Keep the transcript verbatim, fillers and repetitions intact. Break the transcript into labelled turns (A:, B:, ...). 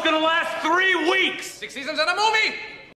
A: gonna last three weeks!
B: Six seasons and a movie!